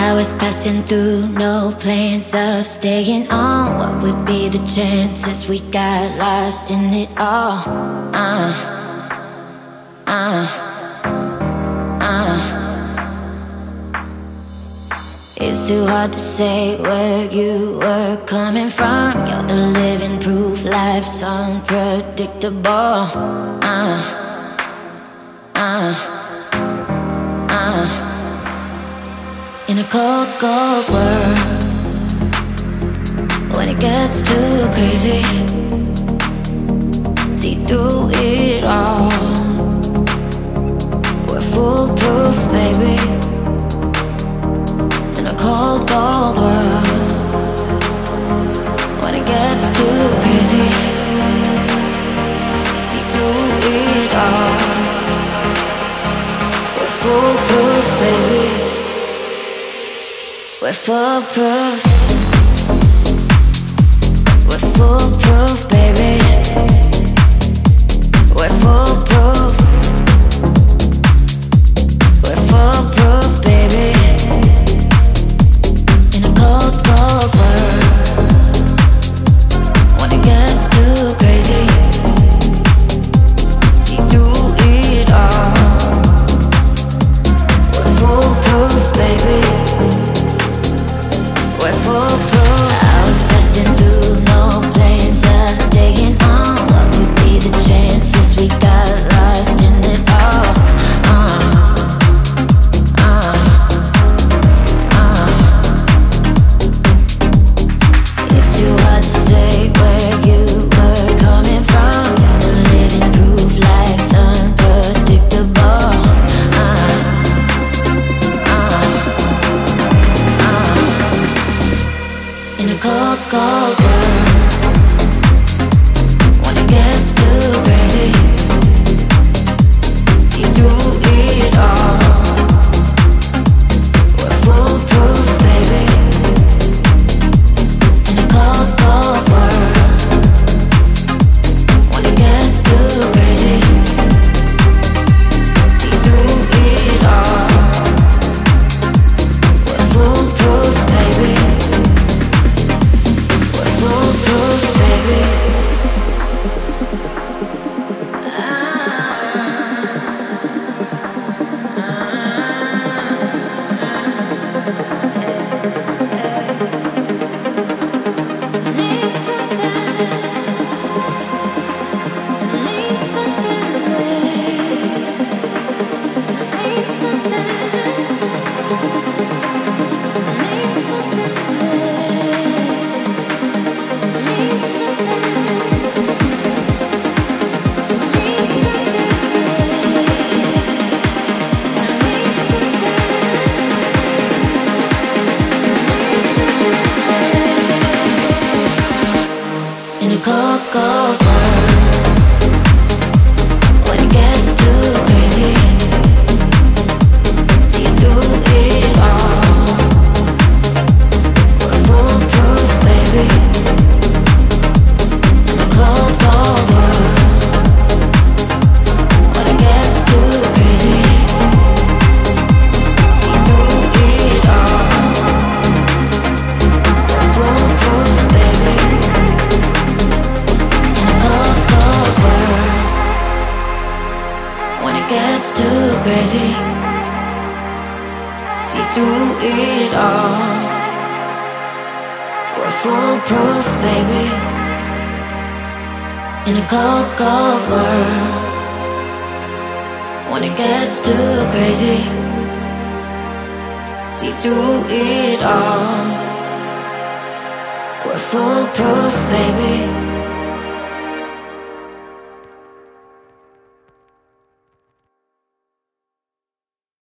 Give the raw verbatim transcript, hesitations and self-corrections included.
I was passing through, no plans of staying on. What would be the chances we got lost in it all? Uh, uh, uh. It's too hard to say where you were coming from. You're the living proof, life's unpredictable. Uh, uh, uh. In a cold, cold world, when it gets too crazy, see through it all. We're foolproof, baby. In a cold, cold world, when it gets too crazy, see through it all. We're foolproof, baby. We're foolproof. We're foolproof, baby. We're foolproof. We're foolproof, baby. In a cold, cold world, when it gets too crazy, see through it all. We're foolproof, baby. We're foolproof. I was passing through, no plans of staying on. What would be the chances we got lost in it all? Uh, uh, uh. It's too hard to say where you were coming from. You're the living proof, life's unpredictable. Uh, uh, uh. In a cold, cold world, when it gets too crazy, see through it all. We're foolproof, baby. In a cold, cold world, when it gets too crazy, see through it all. We're foolproof, baby. Foolproof, baby. Need something, need something, babe. Need something, need something, babe. Need something, need something, need something, in a cold, cold world, when it gets too crazy, see through it all. We're foolproof, baby. In a cold, cold world, when it gets too crazy, see through it all. We're foolproof, baby. In a cold, cold world, when it gets too crazy, see through it all. We're foolproof, baby. In a cold, cold world, when it gets too crazy, see through it all. We're foolproof, baby.